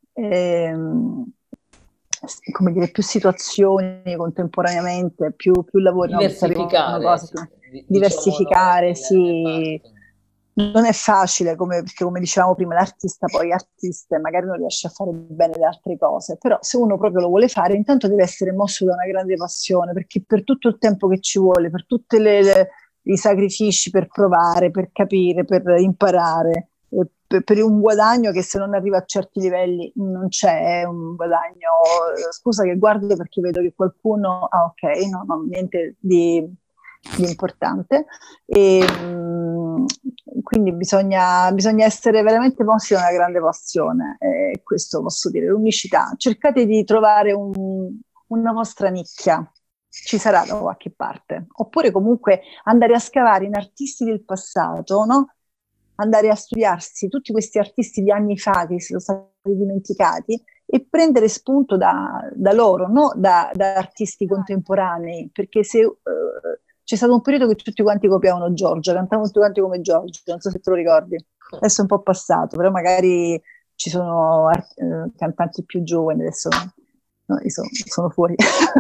come dire, più situazioni contemporaneamente, più lavori, no? Perché arrivano Diversificare, cose, sì, diciamo diversificare, sì. esatto. Non è facile, perché come dicevamo prima, l'artista poi è artista e magari non riesce a fare bene le altre cose, però se uno proprio lo vuole fare, intanto deve essere mosso da una grande passione, perché per tutto il tempo che ci vuole, per tutti i sacrifici per provare, per capire, per imparare, per un guadagno che se non arriva a certi livelli non c'è un guadagno. Scusa che guardo perché vedo che qualcuno, ok, no, niente di importante. E, quindi bisogna essere veramente mossi da una grande passione, questo posso dire, l'unicità. Cercate di trovare una vostra nicchia, ci sarà da qualche parte, oppure comunque andare a scavare in artisti del passato, no? Andare a studiarsi tutti questi artisti di anni fa che sono stati dimenticati e prendere spunto da loro, no? Da artisti contemporanei, perché se c'è stato un periodo che tutti quanti copiavano Giorgia, cantavano tutti quanti come Giorgia, non so se te lo ricordi, adesso è un po' passato, però magari ci sono cantanti più giovani, adesso no, io sono fuori.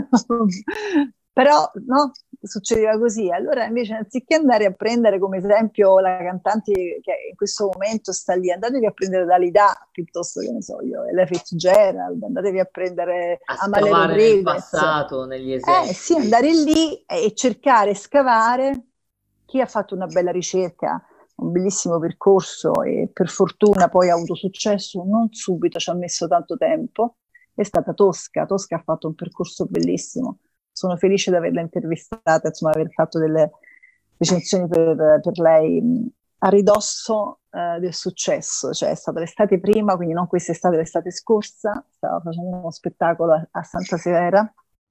Però no, succedeva così. Allora invece anziché andare a prendere come esempio la cantante che in questo momento sta lì, andatevi a prendere Dalida piuttosto che ne so io, Ella Fitzgerald, andatevi a prendere A Amalia scavare nel Rodriguez. passato, negli esempi. Sì, andare lì e cercare, scavare. Chi ha fatto una bella ricerca, un bellissimo percorso e per fortuna poi ha avuto successo, non subito, ci ha messo tanto tempo, è stata Tosca. Tosca ha fatto un percorso bellissimo. Sono felice di averla intervistata, insomma, aver fatto delle recensioni per lei a ridosso del successo. Cioè è stata l'estate prima, quindi non quest'estate, l'estate scorsa, stava facendo uno spettacolo a Santa Severa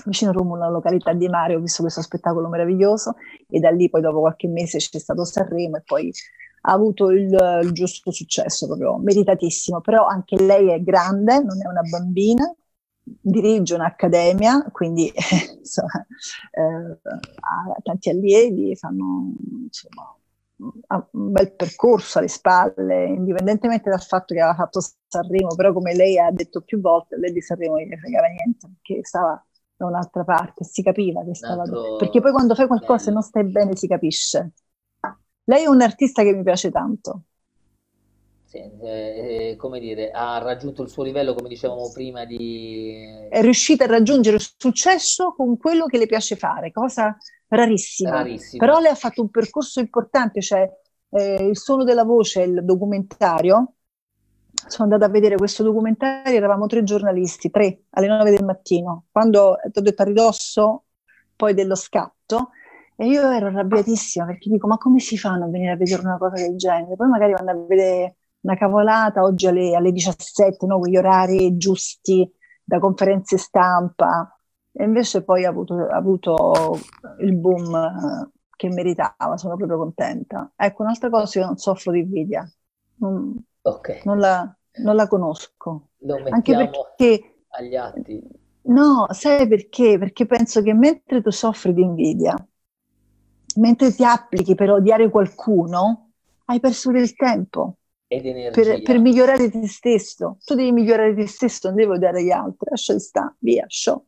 vicino a Roma, una località di mare, ho visto questo spettacolo meraviglioso e da lì poi dopo qualche mese c'è stato Sanremo e poi ha avuto il giusto successo, proprio meritatissimo, però anche lei è grande, non è una bambina, dirige un'accademia, quindi insomma, ha tanti allievi, fanno insomma, ha un bel percorso alle spalle, indipendentemente dal fatto che aveva fatto Sanremo, però come lei ha detto più volte, lei di Sanremo non gli fregava niente, perché stava da un'altra parte, si capiva che Un stava... Perché poi quando fai qualcosa e bello. non stai bene si capisce. Lei è un artista che mi piace tanto. Sì, come dire, ha raggiunto il suo livello, come dicevamo prima, di È riuscita a raggiungere il successo con quello che le piace fare, cosa rarissima. rarissima. Però lei ha fatto un percorso importante, cioè Il suono della voce, il documentario. Sono andata a vedere questo documentario, eravamo 3 giornalisti, 3 alle 9 del mattino, quando ti ho detto a ridosso poi dello scatto, e io ero arrabbiatissima perché dico, ma come si fanno a venire a vedere una cosa del genere? Poi magari vanno a vedere una cavolata oggi alle 17, no? Quegli orari giusti da conferenze stampa, e invece poi ha avuto il boom che meritava, sono proprio contenta. Ecco, un'altra cosa, io non soffro di invidia, non, Ok, non la conosco, lo anche mettiamo perché, agli atti no, sai perché? Perché penso che mentre tu soffri di invidia, mentre ti applichi per odiare qualcuno, hai perso del tempo ed per energia. migliorare te stesso. Tu devi migliorare te stesso, non devi odiare gli altri. Lascia stare, via, show.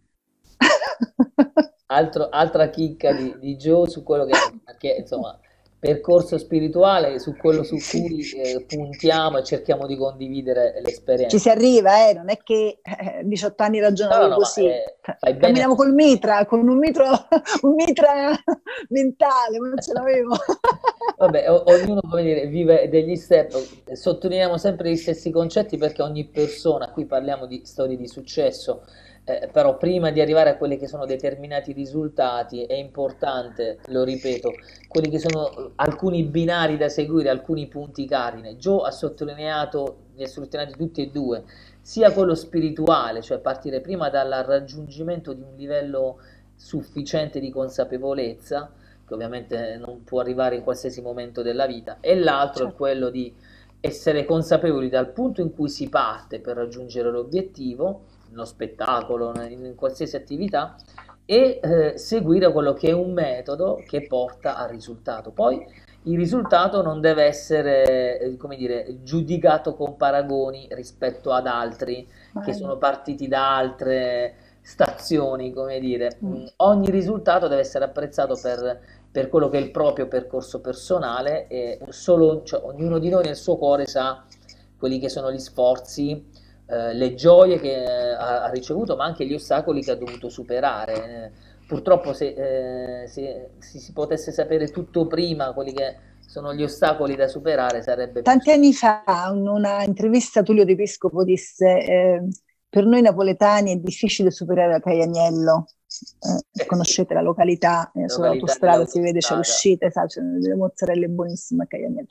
Altra chicca di Joe su quello che insomma, percorso spirituale, su quello su cui puntiamo e cerchiamo di condividere Ci si l'esperienza. arriva, non è che 18 anni No, no, ragionavo no, ma così. fai bene a Camminavo col mitra, con un mitra, un mitra mentale, ma non ce l'avevo. Vabbè, ognuno come dire, vive degli step, sottolineiamo sempre gli stessi concetti perché ogni persona, qui parliamo di storie di successo, però prima di arrivare a quelli che sono determinati risultati è importante, lo ripeto, quelli che sono alcuni binari da seguire, alcuni punti cardine. Joe ha sottolineato, li ha sottolineati tutti e due, sia quello spirituale, cioè partire prima dal raggiungimento di un livello sufficiente di consapevolezza, che ovviamente non può arrivare in qualsiasi momento della vita, e l'altro è Certo, quello di essere consapevoli dal punto in cui si parte per raggiungere l'obiettivo, nello spettacolo, in qualsiasi attività, e seguire quello che è un metodo che porta al risultato. Poi il risultato non deve essere, come dire, giudicato con paragoni rispetto ad altri che bello. sono partiti da altre stazioni, come dire. Mm. Ogni risultato deve essere apprezzato per quello che è il proprio percorso personale e solo, cioè, ognuno di noi nel suo cuore sa quelli che sono gli sforzi, le gioie che ha ricevuto, ma anche gli ostacoli che ha dovuto superare. Purtroppo se si potesse sapere tutto prima quelli che sono gli ostacoli da superare sarebbe più Tanti anni fa, semplice. in una intervista, Tullio De Piscopo disse: per noi napoletani è difficile superare la Caiagnello. Sì, Conoscete la località, località sull'autostrada si vede, c'è dell'autostrada. l'uscita, sa, c'è delle mozzarelle buonissime a Caiagnello.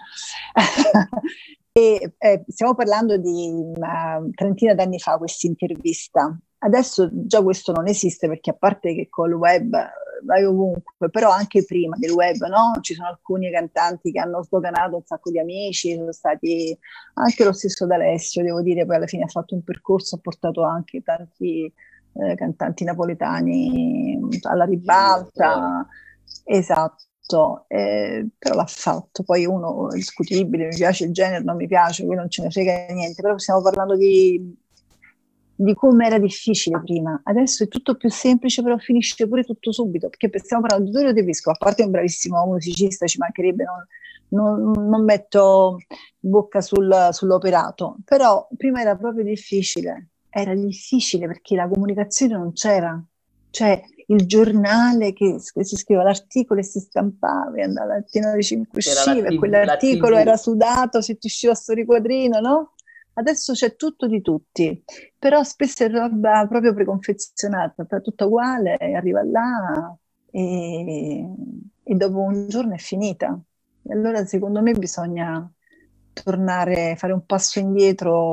Stiamo parlando di una trentina d'anni fa, questa intervista. Adesso già questo non esiste perché, a parte che col web vai ovunque, però anche prima del web, no? Ci sono alcuni cantanti che hanno sdoganato un sacco di amici, sono stati anche lo stesso D'Alessio, devo dire, poi alla fine ha fatto un percorso, ha portato anche tanti cantanti napoletani alla Figure, vero. ribalta, esatto, però l'ha fatto. Poi uno è discutibile, mi piace il genere, non mi piace, qui non ce ne frega niente, però stiamo parlando di come era difficile prima. Adesso è tutto più semplice, però finisce pure tutto subito, perché stiamo parlando di Tullio De Pisco, a parte un bravissimo musicista, ci mancherebbe, non metto bocca sull'operato, però prima era difficile perché la comunicazione non c'era, cioè il giornale che si scriveva l'articolo e si stampava e andava al tenore 5 C'era usciva e la quell'articolo TV. era sudato se ti usciva sto riquadrino, no? Adesso c'è tutto di tutti, però spesso è roba proprio preconfezionata, tutta uguale, arriva là e, e dopo un giorno è finita. E allora secondo me bisogna tornare, fare un passo indietro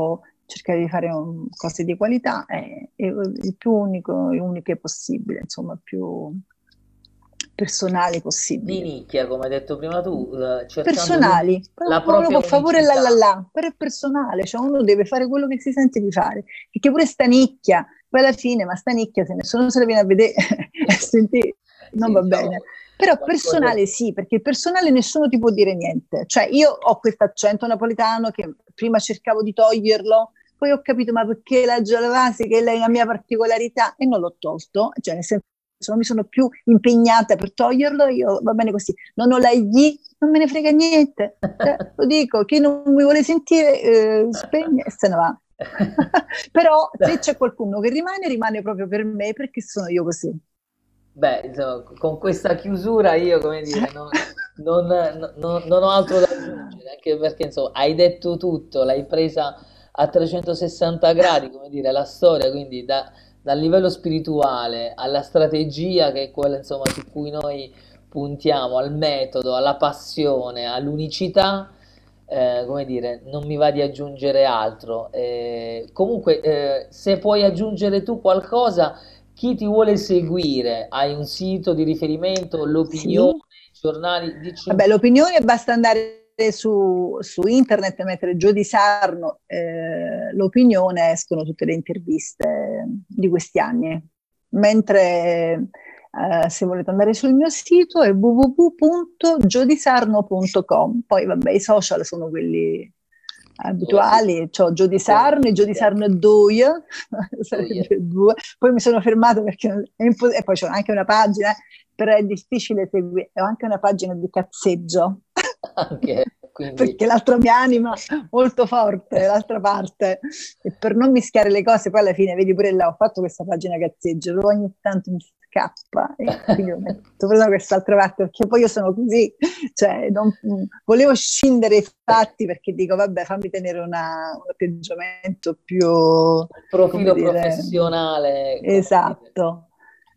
cercare di fare cose di qualità e il più uniche possibile, insomma, più personali Di possibile. nicchia, come hai detto prima tu, cercando Personali, la uno propria può fare pure unicità. però è personale, cioè uno deve fare quello che si sente di fare, perché pure sta nicchia, poi alla fine, ma sta nicchia se nessuno se la viene a vedere e sentire, non Sì, va diciamo, bene. Però qualcosa... personale sì, perché personale nessuno ti può dire niente, cioè io ho questo accento napoletano che prima cercavo di toglierlo, poi ho capito ma perché la Gialavasi, che è la mia particolarità, e non l'ho tolto, cioè nel senso non mi sono più impegnata per toglierlo, io va bene così, non ho la gli, non me ne frega niente, lo dico, chi non mi vuole sentire spegne e se ne va. Però se c'è qualcuno che rimane proprio per me perché sono io così. Beh, insomma, con questa chiusura io, come dire, non ho altro da aggiungere, anche perché, insomma, hai detto tutto, l'hai presa a 360 gradi, come dire, la storia, quindi dal livello spirituale alla strategia, che è quella, insomma, su cui noi puntiamo, al metodo, alla passione, all'unicità, come dire, non mi va di aggiungere altro. Comunque, se puoi aggiungere tu qualcosa... Chi ti vuole seguire? Hai un sito di riferimento, l'opinione, Sì. giornali? Dici un Vabbè, po'. l'opinione basta andare su internet e mettere Gio di Sarno, l'opinione, escono tutte le interviste di questi anni. Mentre se volete andare sul mio sito è www.giodisarno.com. Poi vabbè, i social sono quelli Dove si abituali, c'ho Gio di Sarno e Gio di condivide? Sarno 2, Oh, yeah. sarebbe due. Poi mi sono fermata perché e poi c'ho anche una pagina, però è difficile seguire, ho anche una pagina di cazzeggio, Anche, quindi perché l'altro mi anima molto forte, l'altra parte, e per non mischiare le cose, poi alla fine, vedi pure là, ho fatto questa pagina cazzeggio, però ogni tanto mi scappa, e quindi ho metto proprio da quest'altra parte, perché poi io sono così, cioè volevo scindere i fatti, perché dico, vabbè, fammi tenere un atteggiamento più, un come profilo dire, professionale, come dire, esatto.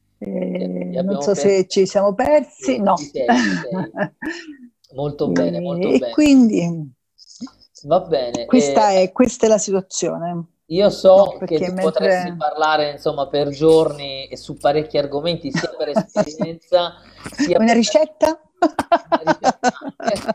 ti Non abbiamo so se ci siamo persi, sì, no. ci sei, ci sei. Molto bene, molto E bene. quindi Va bene. questa è la situazione. Io No, so che perché tu potresti mentre parlare, insomma, per giorni e su parecchi argomenti, sia per esperienza, sia una per ricetta? una ricetta anche.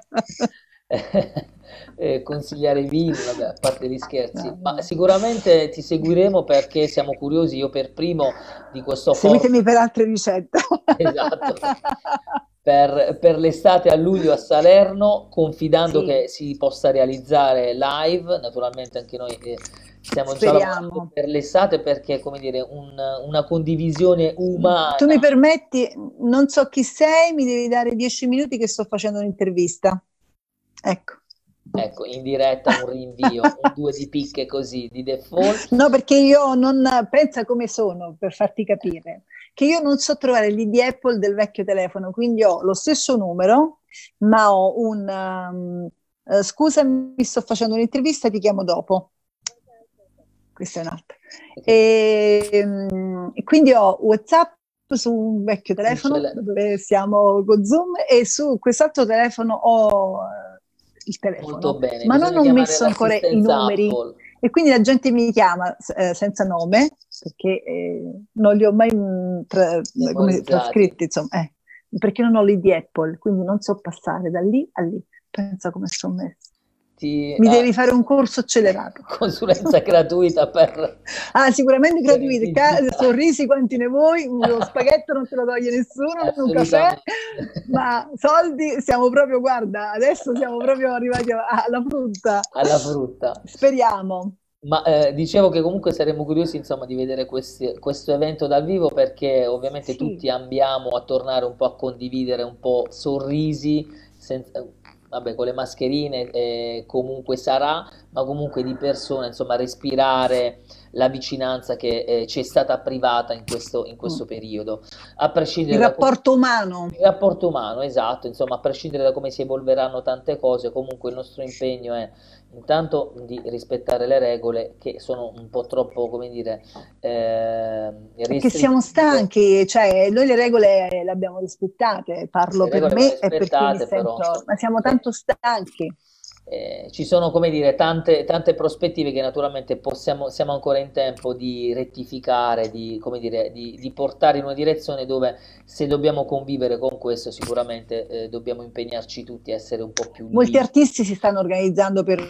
Consigliare vini, vabbè, a parte gli scherzi, No, ma no. sicuramente ti seguiremo perché siamo curiosi, io per primo, di questo Seguitemi format. per altre ricette. Esatto. Per l'estate a luglio a Salerno, confidando Sì, che si possa realizzare live, naturalmente anche noi stiamo già lavorando speriamo. per l'estate perché, come dire, una condivisione Tu mi umana, permetti, non so chi sei, mi devi dare 10 minuti che sto facendo un'intervista. Ecco. ecco, in diretta un rinvio, un due di picche così, di default. No, perché io non pensa come sono, per farti capire, che io non so trovare l'ID Apple del vecchio telefono, quindi ho lo stesso numero, ma ho scusami, sto facendo un'intervista, ti chiamo dopo. Questa è un'altra. E quindi ho WhatsApp su un vecchio Un telefono dove siamo con Zoom e su quest'altro telefono ho il molto telefono, bene, ma non bisogna ho chiamare messo ancora i l'assistenza numeri Apple, e quindi la gente mi chiama senza nome perché non li ho mai memorizzati. trascritti, insomma, perché non ho l'ID Apple, quindi non so passare da lì a lì. Pensa come sono messa. Mi Ah, devi fare un corso accelerato. consulenza gratuita Ah, sicuramente per il gratuiti. digitale. Sorrisi quanti ne vuoi, lo spaghetto non te lo toglie nessuno, un caffè, Assolutamente. ma soldi siamo proprio, guarda, adesso siamo proprio arrivati alla frutta. Alla frutta. Speriamo. Ma dicevo che comunque saremmo curiosi, insomma, di vedere questo evento dal vivo perché ovviamente Sì, tutti ambiamo a tornare un po' a condividere un po' sorrisi, vabbè, con le mascherine comunque sarà, ma comunque di persona, insomma, respirare la vicinanza che ci è stata privata in mm. questo periodo. A Il prescindere da come... rapporto umano. Il rapporto umano, esatto, insomma, a prescindere da come si evolveranno tante cose, comunque il nostro impegno è intanto di rispettare le regole che sono un po' troppo, come dire, Perché siamo restrittive. stanchi, cioè noi le regole le abbiamo rispettate, parlo Le per regole vanno me e per chi mi rispettate, però, sento, ma insomma, siamo tanto stanchi. ci sono, come dire, tante prospettive che naturalmente siamo ancora in tempo di rettificare, di, come dire, di portare in una direzione dove, se dobbiamo convivere con questo, sicuramente dobbiamo impegnarci tutti a essere un po' più Molti liberi. artisti si stanno organizzando per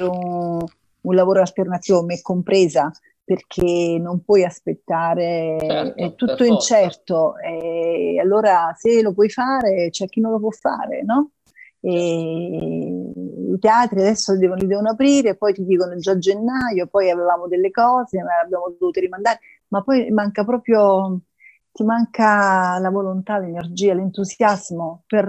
un lavoro alternativo, me compresa, perché non puoi aspettare, è Certo, per tutto forza. incerto. E allora se lo puoi fare, c'è chi non lo può fare, no? Certo. E i teatri adesso li devono aprire, poi ti dicono già a gennaio, poi avevamo delle cose, ma abbiamo dovuto rimandare, ma poi manca proprio, ti manca la volontà, l'energia, l'entusiasmo per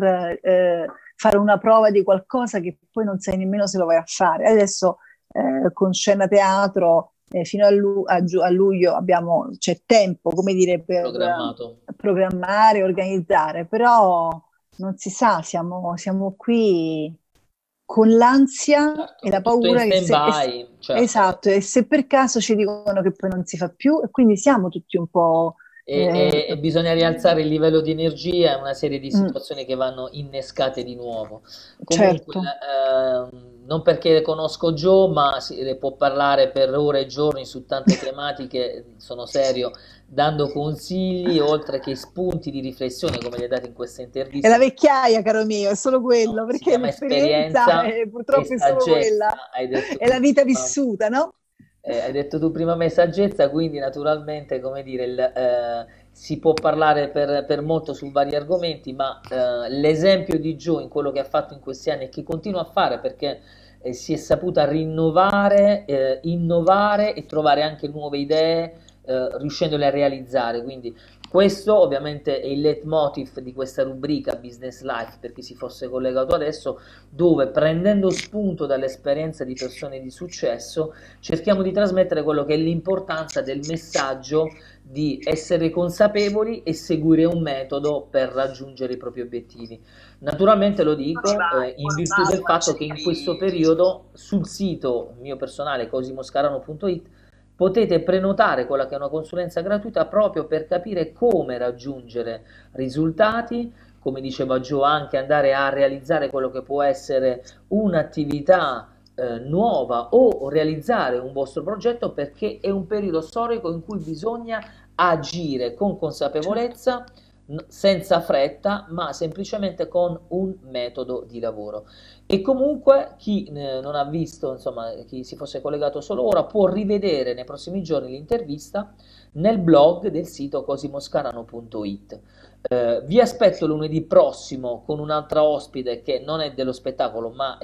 fare una prova di qualcosa che poi non sai nemmeno se lo vai a fare. Adesso con Scena Teatro fino a luglio c'è tempo, come dire, per Programmato. programmare, organizzare, però non si sa, siamo qui con l'ansia e Certo, la tutto in paura che stand-by, certo. esatto, e se per caso ci dicono che poi non si fa più, e quindi siamo tutti un po'... E bisogna rialzare il livello di energia e una serie di mm, situazioni che vanno innescate di nuovo. Comunque, certo. non perché le conosco Joe, ma le può parlare per ore e giorni su tante tematiche, sono serio, dando consigli oltre che spunti di riflessione come li ha dati in questa È la intervista. vecchiaia, caro mio, è solo No, quello, si perché chiama l'esperienza esperienza e purtroppo è solo quella, saggezza, hai detto è tu la vita prima. vissuta, no? Hai detto tu prima me saggezza, quindi naturalmente, come dire, si può parlare per molto su vari argomenti, ma l'esempio di Joe in quello che ha fatto in questi anni e che continua a fare perché si è saputa rinnovare, innovare e trovare anche nuove idee, riuscendole a realizzare. Quindi questo ovviamente è il leitmotiv di questa rubrica Business Life, per chi si fosse collegato adesso, dove prendendo spunto dall'esperienza di persone di successo, cerchiamo di trasmettere quello che è l'importanza del messaggio di essere consapevoli e seguire un metodo per raggiungere i propri obiettivi. Naturalmente lo dico in virtù del fatto che in questo periodo sul sito mio personale cosimoscarano.it potete prenotare quella che è una consulenza gratuita proprio per capire come raggiungere risultati, come diceva Joe, anche andare a realizzare quello che può essere un'attività nuova o realizzare un vostro progetto, perché è un periodo storico in cui bisogna agire con Certo. consapevolezza, senza fretta, ma semplicemente con un metodo di lavoro. E comunque chi non ha visto, insomma, chi si fosse collegato solo ora, può rivedere nei prossimi giorni l'intervista nel blog del sito cosimoscarano.it. Vi aspetto lunedì prossimo con un'altra ospite che non è dello spettacolo, ma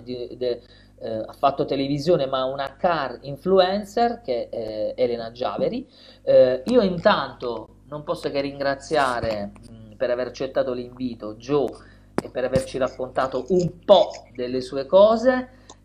ha fatto televisione, ma una car influencer, che è Elena Giaveri. Io intanto non posso che ringraziare per aver accettato l'invito Joe e per averci raccontato un po' delle sue cose.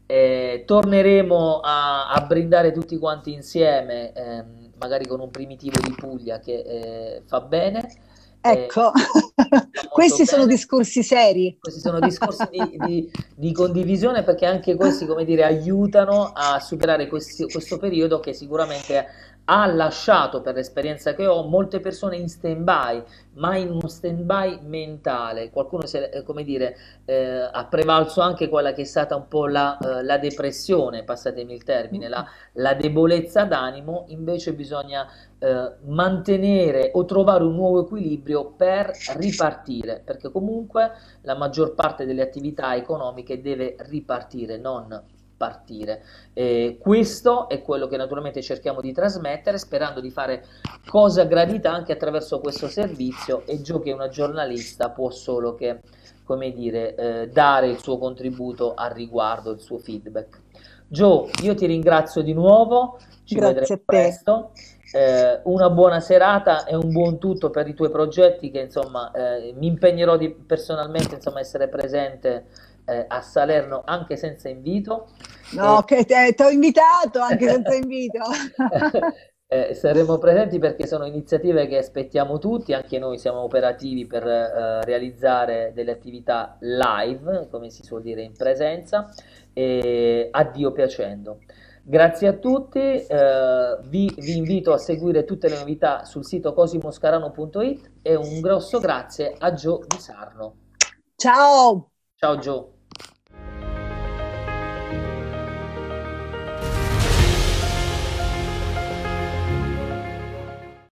Torneremo a brindare tutti quanti insieme, magari con un primitivo di Puglia che fa bene, Ecco, fa molto questi sono bene. discorsi seri. Questi sono discorsi di condivisione, perché anche questi, come dire, aiutano a superare questo periodo che sicuramente ha lasciato, per l'esperienza che ho, molte persone in stand-by, ma in uno stand-by mentale. Qualcuno, come dire, ha prevalso anche quella che è stata un po' la depressione, passatemi il termine, la debolezza d'animo. Invece bisogna mantenere o trovare un nuovo equilibrio per ripartire, perché comunque la maggior parte delle attività economiche deve ripartire, non partire. Questo è quello che naturalmente cerchiamo di trasmettere, sperando di fare cosa gradita anche attraverso questo servizio, e Gio, che è una giornalista, può solo che, come dire, dare il suo contributo al riguardo, il suo feedback. Gio, io ti ringrazio di nuovo, ci Grazie vedremo a te. presto. Una buona serata e un buon tutto per i tuoi progetti, che insomma mi impegnerò personalmente, insomma, a essere presente a Salerno anche senza invito. No, E che ti ho invitato anche senza invito. saremo presenti perché sono iniziative che aspettiamo tutti, anche noi siamo operativi per realizzare delle attività live, come si suol dire, in presenza, e a Dio piacendo. Grazie a tutti, vi invito a seguire tutte le novità sul sito cosimoscarano.it, e un grosso grazie a Gio Di Sarno. Ciao. Ciao Gio.